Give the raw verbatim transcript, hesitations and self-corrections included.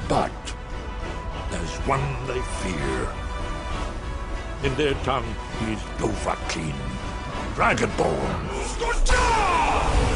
But there's one they fear. In their tongue, he's Dovahkiin, Dragonborn.